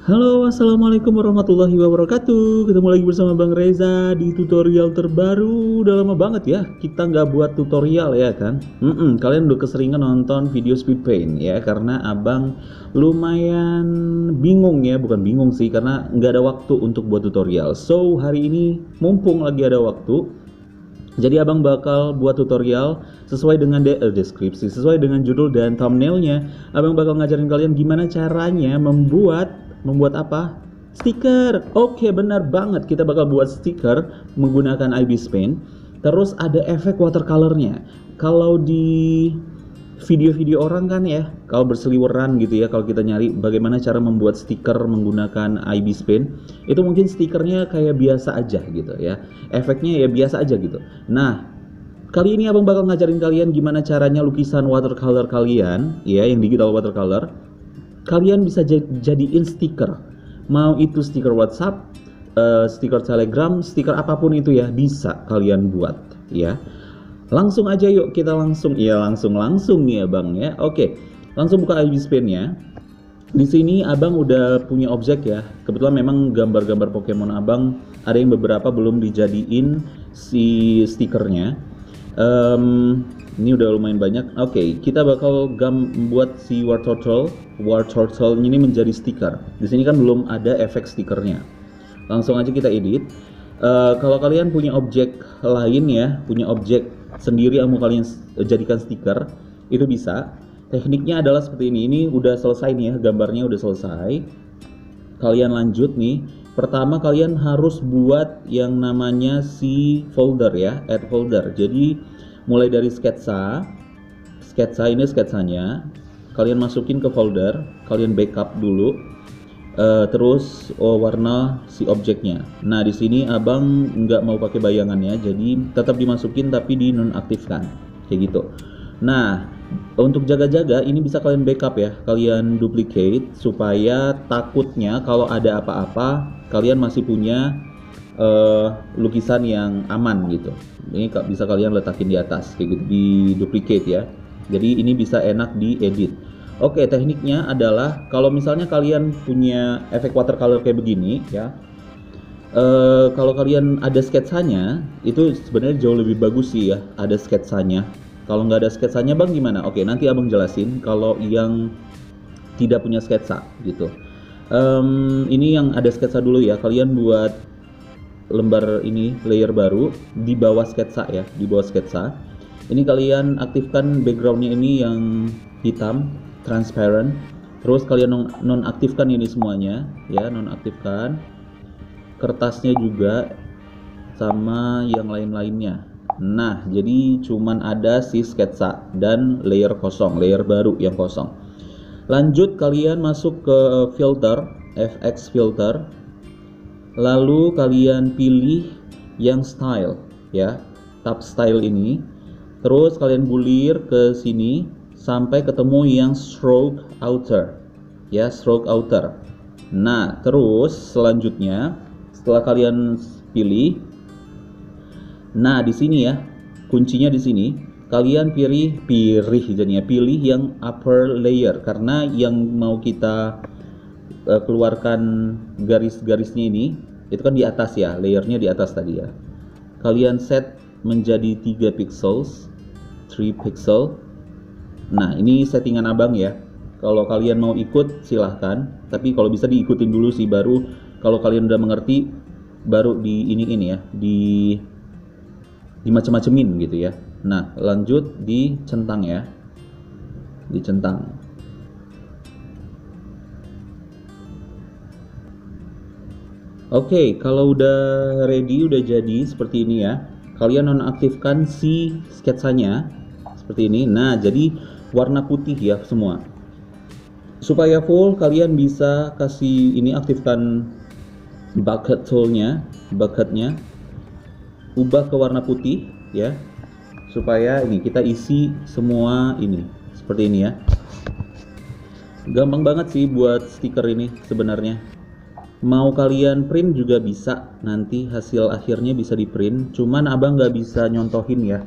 Halo, assalamualaikum warahmatullahi wabarakatuh. Ketemu lagi bersama Bang Reza di tutorial terbaru. Udah lama banget ya kita nggak buat tutorial ya kan? Kalian udah keseringan nonton video speed paint ya, karena abang lumayan bingung ya, bukan bingung sih, karena nggak ada waktu untuk buat tutorial. So hari ini mumpung lagi ada waktu, jadi abang bakal buat tutorial sesuai dengan deskripsi, sesuai dengan judul dan thumbnailnya. Abang bakal ngajarin kalian gimana caranya membuat apa? Stiker. Oke, benar banget. Kita bakal buat stiker menggunakan IBIS Paint. Terus ada efek watercolornya. Kalau di video-video orang kan ya, kalau berseliweran gitu ya, kalau kita nyari bagaimana cara membuat stiker menggunakan IBIS Paint, itu mungkin stikernya kayak biasa aja gitu ya, efeknya ya biasa aja gitu. Nah, kali ini abang bakal ngajarin kalian gimana caranya lukisan watercolor kalian ya, yang digital watercolor kalian bisa jadiin stiker. Mau itu stiker WhatsApp, stiker Telegram, stiker apapun itu ya, bisa kalian buat ya. Langsung aja yuk, kita langsung ya bang ya. Oke, langsung buka IBIS Paint-nya. Di sini abang udah punya objek ya. Kebetulan memang gambar-gambar Pokemon abang ada yang beberapa belum dijadiin si stikernya. Ini udah lumayan banyak. Oke, kita bakal buat si War Turtle ini menjadi stiker. Di sini kan belum ada efek stikernya. Langsung aja kita edit. Kalau kalian punya objek lain ya, punya objek sendiri yang mau kalian jadikan stiker, itu bisa. Tekniknya adalah seperti ini. Ini udah selesai nih ya, gambarnya udah selesai. Kalian lanjut nih. Pertama kalian harus buat yang namanya si folder ya, add folder. Jadi mulai dari sketsa ini sketsanya, kalian masukin ke folder, kalian backup dulu. Terus warna si objeknya. Nah di sini abang nggak mau pakai bayangannya, jadi tetap dimasukin tapi dinonaktifkan kayak gitu. Nah untuk jaga-jaga ini bisa kalian backup ya, kalian duplicate supaya takutnya kalau ada apa-apa kalian masih punya lukisan yang aman gitu. Ini bisa kalian letakin di atas kayak gitu, di duplicate ya. Jadi ini bisa enak diedit. Oke, tekniknya adalah kalau misalnya kalian punya efek watercolor kayak begini ya, kalau kalian ada sketsanya itu sebenarnya jauh lebih bagus sih ya, ada sketsanya. Kalau nggak ada sketsanya bang gimana? Oke, nanti abang jelasin kalau yang tidak punya sketsa gitu. Ini yang ada sketsa dulu ya, kalian buat lembar ini, layer baru di bawah sketsa ya, di bawah sketsa. Ini kalian aktifkan backgroundnya ini yang hitam, transparent. Terus kalian nonaktifkan ini semuanya ya, nonaktifkan kertasnya juga sama yang lain-lainnya. Nah jadi cuman ada si sketsa dan layer kosong, layer baru yang kosong. Lanjut kalian masuk ke filter, FX filter, lalu kalian pilih yang style ya, tab style ini. Terus kalian bulir ke sini sampai ketemu yang stroke outer ya, stroke outer. Nah terus selanjutnya setelah kalian pilih, nah di sini ya kuncinya, di sini kalian pilih yang upper layer, karena yang mau kita keluarkan garis-garisnya ini itu kan di atas ya, layernya di atas tadi ya. Kalian set menjadi 3 pixels, 3 pixel. Nah ini settingan abang ya, kalau kalian mau ikut silahkan, tapi kalau bisa diikutin dulu sih, baru kalau kalian udah mengerti baru di ini ya, di macem-macemin gitu ya. Nah lanjut dicentang ya, dicentang. Oke, kalau udah ready, udah jadi seperti ini ya, kalian nonaktifkan si sketsanya seperti ini. Nah jadi warna putih ya semua. Supaya full kalian bisa kasih ini, aktifkan bucket toolnya, bucketnya, ubah ke warna putih ya, supaya ini kita isi semua ini seperti ini ya. Gampang banget sih buat stiker ini sebenarnya. Mau kalian print juga bisa, nanti hasil akhirnya bisa di print, cuman abang nggak bisa nyontohin ya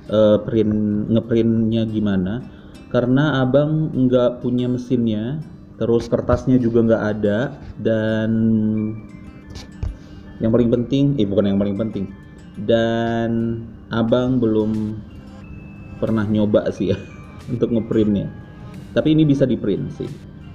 ngeprintnya gimana, karena abang nggak punya mesinnya terus kertasnya juga nggak ada, dan yang paling penting, bukan yang paling penting, dan abang belum pernah nyoba sih ya untuk ngeprintnya, tapi ini bisa di print sih.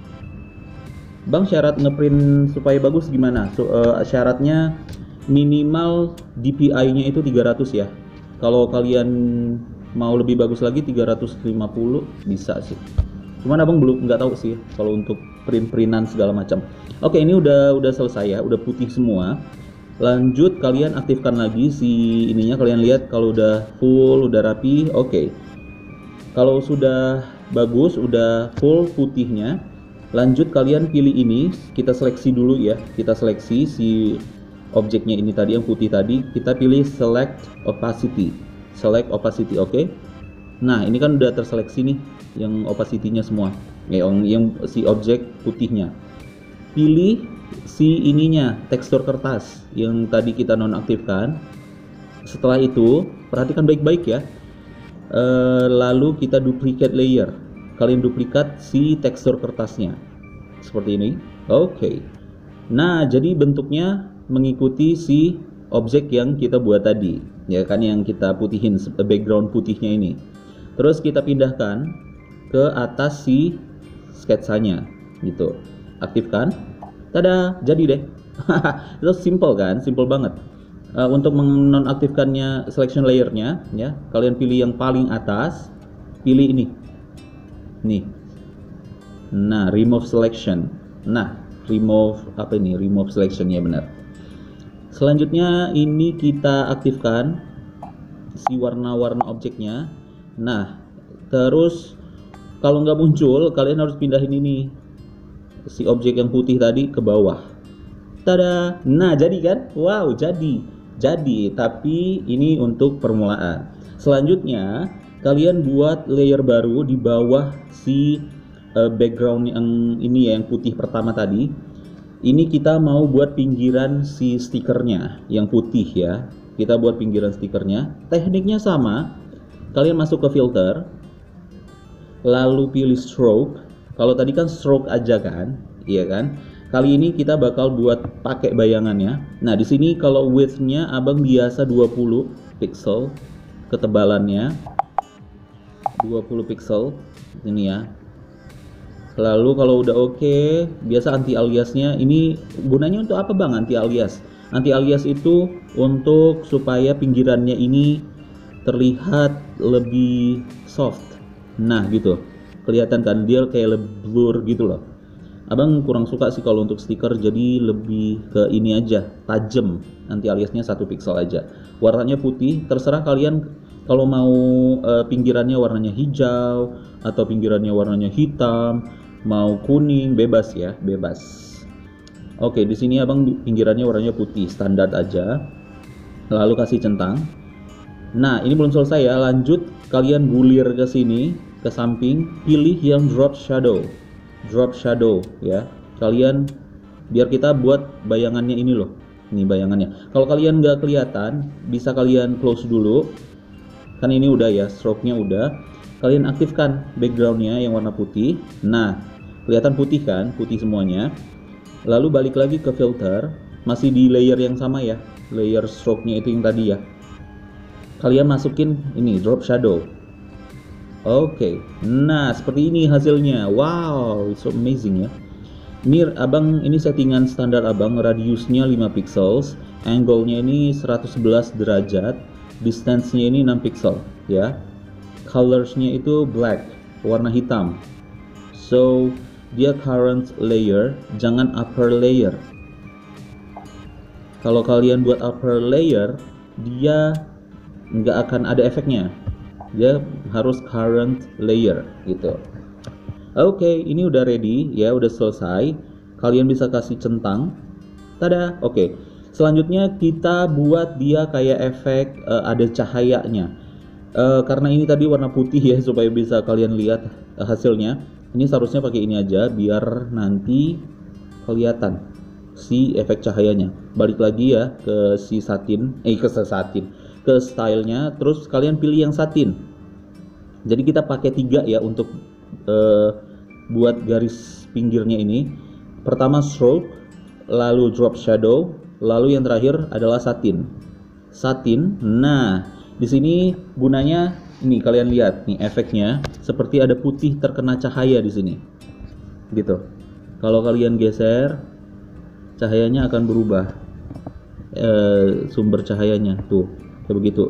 Bang, syarat ngeprint supaya bagus gimana? Syaratnya minimal DPI-nya itu 300 ya. Kalau kalian mau lebih bagus lagi 350 bisa sih. Cuman abang belum nggak tahu sih kalau untuk print-printan segala macam. Oke, ini udah selesai ya, udah putih semua. Lanjut kalian aktifkan lagi si ininya, kalian lihat kalau udah full, udah rapi. Oke. Kalau sudah bagus, udah full putihnya, lanjut kalian pilih ini, kita seleksi dulu ya. Kita seleksi si objeknya ini tadi yang putih tadi, kita pilih select opacity. Select opacity, oke. Nah, ini kan udah terseleksi nih yang opacity-nya semua. Yang si objek putihnya. Pilih si ininya, tekstur kertas yang tadi kita nonaktifkan. Setelah itu, perhatikan baik-baik ya. Lalu kita duplicate layer. Kalian duplikat si tekstur kertasnya seperti ini. Oke. Nah, jadi bentuknya mengikuti si objek yang kita buat tadi, ya kan, yang kita putihin background putihnya ini. Terus kita pindahkan ke atas si sketsanya gitu. Aktifkan. Tada, jadi deh. Itu simple kan? Simple banget. Untuk menonaktifkannya selection layernya ya, kalian pilih yang paling atas, pilih ini nih. Nah, remove selection. Nah, remove apa ini? Remove selection, ya benar. Selanjutnya ini kita aktifkan si warna-warna objeknya. Nah, terus kalau nggak muncul, kalian harus pindahin ini si objek yang putih tadi ke bawah. Tada. Nah, jadi kan? Wow, jadi, tapi ini untuk permulaan. Selanjutnya kalian buat layer baru di bawah si background yang ini ya, yang putih pertama tadi. Ini kita mau buat pinggiran si stikernya yang putih ya. Kita buat pinggiran stikernya. Tekniknya sama. Kalian masuk ke filter, lalu pilih stroke. Kalau tadi kan stroke aja kan, iya kan? Kali ini kita bakal buat pakai bayangannya. Nah, di sini kalau width-nya abang biasa 20 pixel ketebalannya. 20 pixel ini ya. Lalu kalau udah oke, biasa anti aliasnya ini gunanya untuk apa bang anti alias? Anti alias itu untuk supaya pinggirannya ini terlihat lebih soft. Nah gitu, kelihatan kan dia kayak lebih blur gitu loh. Abang kurang suka sih kalau untuk stiker, jadi lebih ke ini aja, tajam. Anti aliasnya 1 pixel aja. Warnanya putih, terserah kalian kalau mau pinggirannya warnanya hijau atau pinggirannya warnanya hitam, mau kuning, bebas ya, bebas. Oke, di sini abang pinggirannya warnanya putih, standar aja. Lalu kasih centang. Nah, ini belum selesai ya. Lanjut, kalian gulir ke sini, ke samping, pilih yang drop shadow. Drop shadow ya. Kalian biar kita buat bayangannya ini loh. Ini bayangannya. Kalau kalian nggak kelihatan, bisa kalian close dulu. Kan ini udah ya, stroke-nya udah. Kalian aktifkan background-nya yang warna putih. Nah, kelihatan putih kan? Putih semuanya. Lalu balik lagi ke filter, masih di layer yang sama ya. Layer stroke-nya itu yang tadi ya. Kalian masukin ini drop shadow. Oke. Nah, seperti ini hasilnya. Wow, it's so amazing ya. Ini abang, ini settingan standar abang, radiusnya 5 pixels, angle-nya ini 111 derajat, distance-nya ini 6 pixel ya. Colors-nya itu black, warna hitam. So, dia current layer, jangan upper layer. Kalau kalian buat upper layer, dia nggak akan ada efeknya. Dia harus current layer gitu. Oke, ini udah ready ya, udah selesai. Kalian bisa kasih centang. Tada. Oke. Selanjutnya kita buat dia kayak efek ada cahayanya. Karena ini tadi warna putih ya, supaya bisa kalian lihat hasilnya. Ini seharusnya pakai ini aja biar nanti kelihatan si efek cahayanya. Balik lagi ya ke si satin, ke stylenya. Terus kalian pilih yang satin. Jadi kita pakai 3 ya untuk buat garis pinggirnya ini. Pertama stroke, lalu drop shadow, lalu yang terakhir adalah satin. Nah, di sini gunanya ini kalian lihat nih efeknya seperti ada putih terkena cahaya di sini. Gitu. Kalau kalian geser, cahayanya akan berubah. Sumber cahayanya tuh kayak begitu.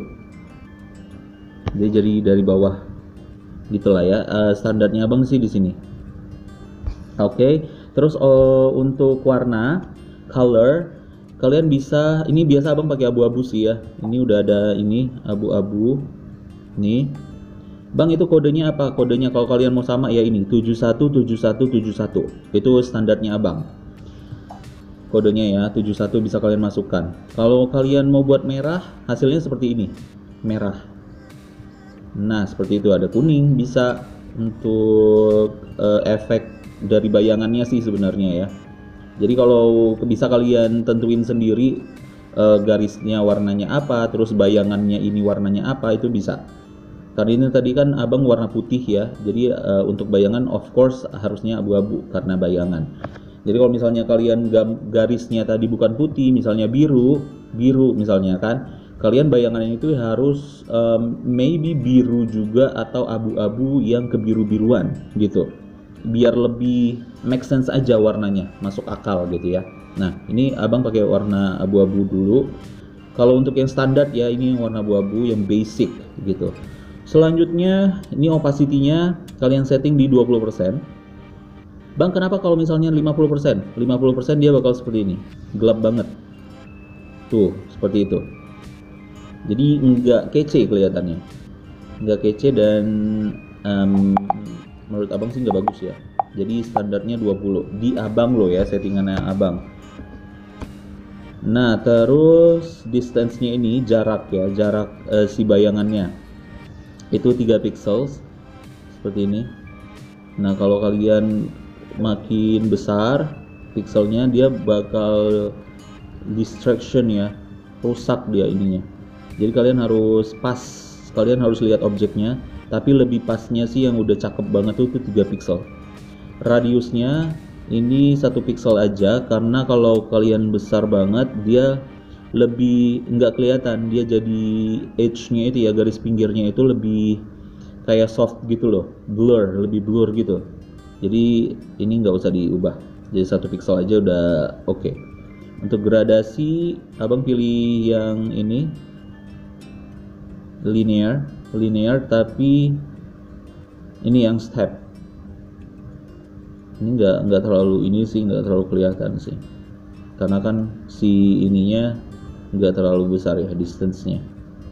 Jadi dari bawah gitulah ya. Standarnya abang sih di sini. Oke. Terus untuk warna color kalian bisa, ini biasa abang pakai abu-abu sih ya. Ini udah ada ini abu-abu nih bang. Itu kodenya apa? Kodenya kalau kalian mau sama ya ini 717171 itu standarnya abang. Kodenya ya 71 bisa kalian masukkan. Kalau kalian mau buat merah, hasilnya seperti ini, merah. Nah seperti itu, ada kuning bisa untuk efek dari bayangannya sih sebenarnya ya. Jadi kalau bisa kalian tentuin sendiri garisnya warnanya apa, terus bayangannya ini warnanya apa, itu bisa. Karena ini tadi kan abang warna putih ya, jadi untuk bayangan of course harusnya abu-abu karena bayangan. Jadi kalau misalnya kalian garisnya tadi bukan putih, misalnya biru misalnya kan, kalian bayangannya itu harus maybe biru juga atau abu-abu yang kebiru-biruan gitu, biar lebih make sense aja warnanya, masuk akal gitu ya. Nah ini abang pakai warna abu-abu dulu. Kalau untuk yang standar ya ini warna abu-abu yang basic gitu. Selanjutnya ini opacity-nya kalian setting di 20%. Bang kenapa kalau misalnya 50%? 50% dia bakal seperti ini, gelap banget. Tuh, seperti itu. Jadi nggak kece kelihatannya. Nggak kece dan menurut abang sih nggak bagus ya. Jadi standarnya 20. Di abang loh ya, settingannya abang. Nah, terus distance-nya ini jarak ya, jarak si bayangannya. Itu 3 pixel seperti ini. Nah, kalau kalian makin besar pixelnya, dia bakal distraction ya, rusak dia ininya. Jadi kalian harus pas, kalian harus lihat objeknya, tapi lebih pasnya sih yang udah cakep banget tuh 3 pixel. Radiusnya ini 1 pixel aja, karena kalau kalian besar banget dia lebih nggak kelihatan, dia jadi edge-nya itu ya, garis pinggirnya itu lebih kayak soft gitu loh, lebih blur gitu. Jadi ini nggak usah diubah, jadi 1 pixel aja udah oke. Untuk gradasi abang pilih yang ini linear tapi ini yang step. Ini nggak terlalu ini sih, nggak terlalu kelihatan sih, karena kan si ininya nggak terlalu besar ya distance-nya.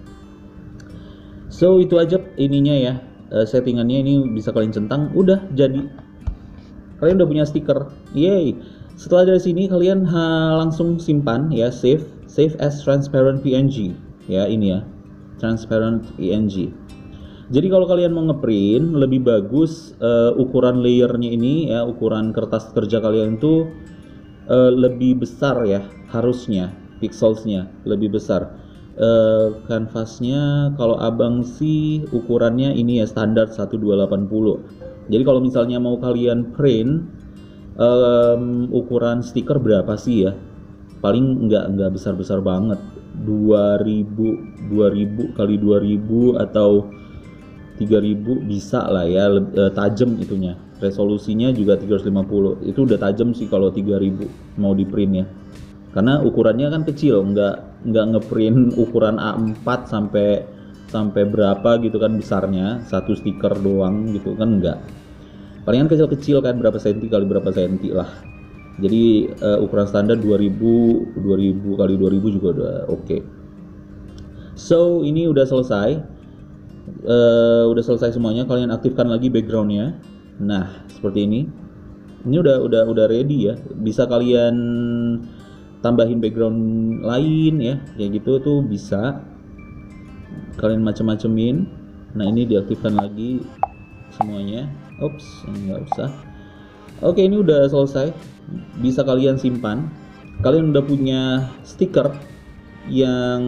So itu aja ininya ya, settingannya ini bisa kalian centang, udah jadi. Kalian udah punya stiker, yay. Setelah dari sini kalian langsung simpan ya, save as transparent PNG ya, ini ya transparent PNG. Jadi kalau kalian mau ngeprint lebih bagus ukuran layernya ini ya, ukuran kertas kerja kalian itu lebih besar ya, harusnya pixelsnya lebih besar. Kanvasnya kalau abang sih ukurannya ini ya standar 1280. Jadi kalau misalnya mau kalian print ukuran stiker berapa sih ya? Paling nggak besar-besar banget, 2000 kali 2000 atau 3000 bisa lah ya, tajam itunya. Resolusinya juga 350, itu udah tajam sih kalau 3000 mau di print ya. Karena ukurannya kan kecil, nggak ngeprint ukuran A4 sampai berapa gitu kan besarnya, satu stiker doang gitu kan, enggak. Palingan kecil-kecil kan, berapa senti kali berapa senti lah. Jadi ukuran standar 2000 kali 2000 juga udah oke. So ini udah selesai. Udah selesai semuanya, kalian aktifkan lagi backgroundnya. Nah seperti ini udah ready ya, bisa kalian tambahin background lain ya, kayak gitu tuh bisa kalian macem-macemin. Nah ini diaktifkan lagi semuanya. Oops, ini nggak usah. Oke, ini udah selesai, bisa kalian simpan. Kalian udah punya stiker yang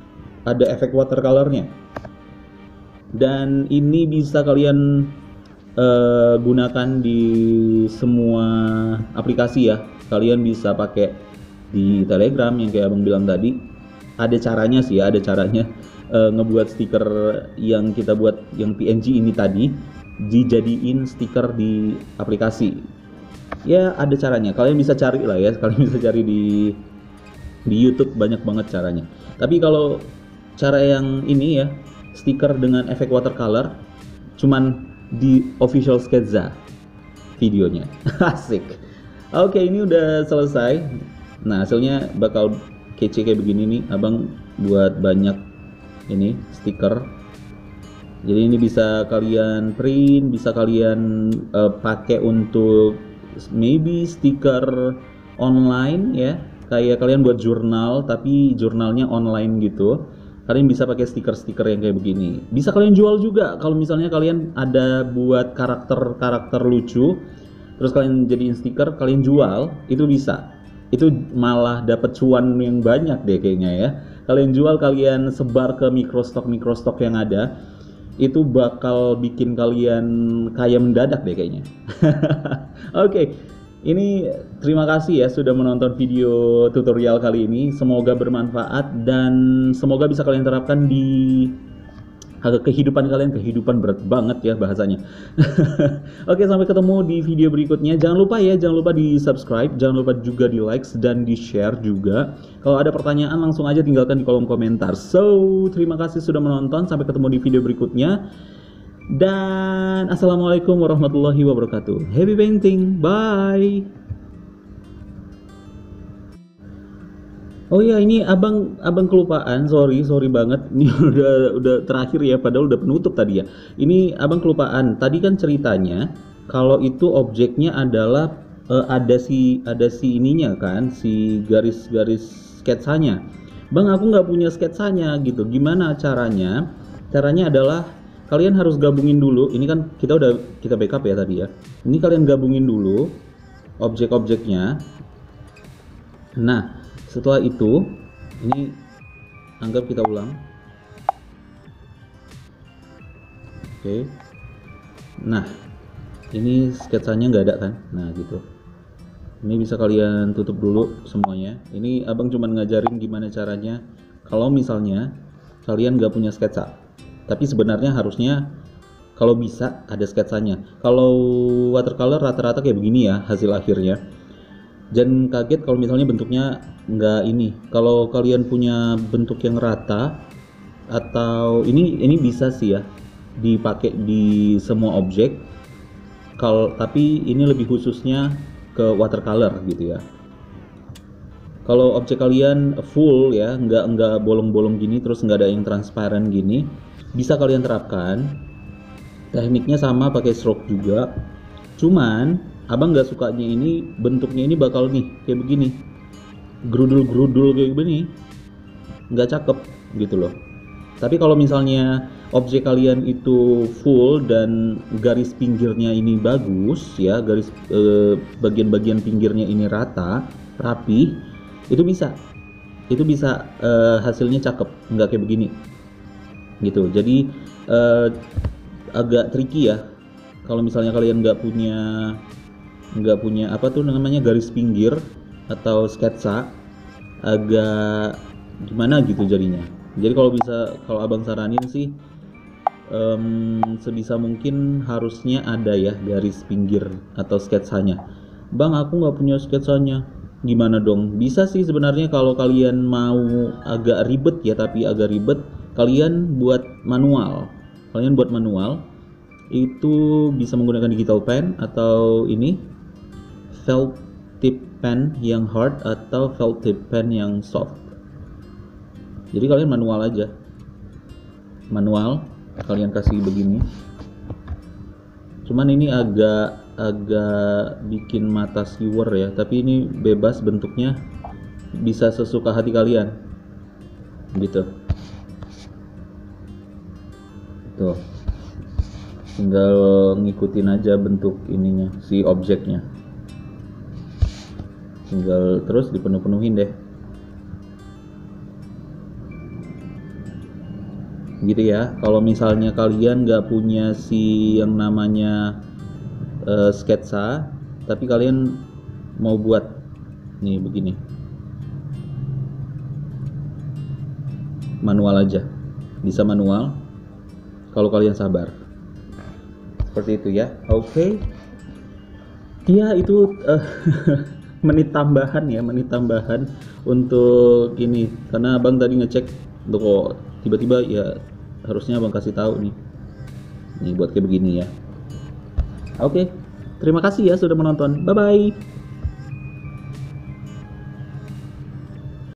ada efek watercolornya, dan ini bisa kalian gunakan di semua aplikasi ya. Kalian bisa pakai di Telegram yang kayak abang bilang tadi. Ada caranya sih ya, ada caranya ngebuat stiker yang kita buat yang PNG ini tadi dijadiin stiker di aplikasi. Ya ada caranya, kalian bisa cari lah ya, kalian bisa cari di YouTube, banyak banget caranya. Tapi kalau cara yang ini ya, stiker dengan efek watercolor, cuman di official Sketsa videonya. Asik. Oke, ini udah selesai. Nah, hasilnya bakal kece kayak begini nih. Abang buat banyak ini stiker. Jadi ini bisa kalian print, bisa kalian pakai untuk maybe stiker online ya. Kayak kalian buat jurnal, tapi jurnalnya online gitu. Kalian bisa pakai stiker-stiker yang kayak begini. Bisa kalian jual juga kalau misalnya kalian ada buat karakter-karakter lucu, terus kalian jadiin stiker, kalian jual, itu bisa. Itu malah dapat cuan yang banyak deh kayaknya ya. Kalian jual, kalian sebar ke mikrostok yang ada, itu bakal bikin kalian kaya mendadak deh kayaknya. Oke, ini terima kasih ya sudah menonton video tutorial kali ini. Semoga bermanfaat dan semoga bisa kalian terapkan di kehidupan kalian. Kehidupan berat banget ya bahasanya. Oke, sampai ketemu di video berikutnya. Jangan lupa di subscribe, jangan lupa juga di like dan di share juga. Kalau ada pertanyaan langsung aja tinggalkan di kolom komentar. So, terima kasih sudah menonton. Sampai ketemu di video berikutnya. Dan assalamualaikum warahmatullahi wabarakatuh. Happy painting, bye. Oh ya, ini abang kelupaan, sorry banget. Ini udah terakhir ya, padahal udah penutup tadi ya. Ini abang kelupaan. Tadi kan ceritanya kalau itu objeknya adalah ada si ininya kan, si garis-garis sketsanya. Bang, aku nggak punya sketsanya gitu. Gimana caranya? Caranya adalah kalian harus gabungin dulu. Ini kan kita backup ya tadi ya. Ini kalian gabungin dulu objek-objeknya. Nah, setelah itu ini anggap kita ulang. Oke. Nah, ini sketsanya nggak ada kan? Nah, gitu. Ini bisa kalian tutup dulu semuanya. Ini abang cuman ngajarin gimana caranya kalau misalnya kalian nggak punya sketsa. Tapi sebenarnya harusnya kalau bisa ada sketsanya. Kalau watercolor rata-rata kayak begini ya hasil akhirnya. Jangan kaget kalau misalnya bentuknya nggak ini. Kalau kalian punya bentuk yang rata atau ini bisa sih ya dipakai di semua objek. Tapi ini lebih khususnya ke watercolor gitu ya. Kalau objek kalian full ya, nggak bolong-bolong gini, terus nggak ada yang transparan gini, bisa kalian terapkan. Tekniknya sama, pakai stroke juga. Cuman abang nggak sukanya ini bentuknya ini bakal nih kayak begini, gerudul-gerudul kayak begini, nggak cakep gitu loh. Tapi kalau misalnya objek kalian itu full dan garis pinggirnya ini bagus ya, garis bagian-bagian pinggirnya ini rata, rapi, itu bisa hasilnya cakep, nggak kayak begini gitu. Jadi agak tricky ya kalau misalnya kalian nggak punya apa tuh namanya garis pinggir atau sketsa, agak gimana gitu jadinya. Jadi kalau abang saranin sih sebisa mungkin harusnya ada ya garis pinggir atau sketsanya. Bang, aku nggak punya sketsanya, gimana dong? Bisa sih sebenarnya kalau kalian mau agak ribet ya, tapi agak ribet kalian buat manual. Itu bisa menggunakan digital pen atau ini felt tip pen yang hard atau felt tip pen yang soft. Jadi kalian manual aja, kalian kasih begini. Cuman ini agak bikin mata skewer ya, tapi ini bebas bentuknya, bisa sesuka hati kalian gitu. Tuh, tinggal ngikutin aja bentuk ininya, si objeknya, tinggal terus dipenuh-penuhin deh gitu ya. Kalau misalnya kalian nggak punya si yang namanya sketsa, tapi kalian mau buat nih begini, manual aja, bisa manual kalau kalian sabar, seperti itu ya. Oke. Ya itu menit tambahan untuk ini, karena abang tadi ngecek untuk kok tiba-tiba ya, harusnya abang kasih tahu nih buat kayak begini ya. Oke, terima kasih ya sudah menonton, bye bye.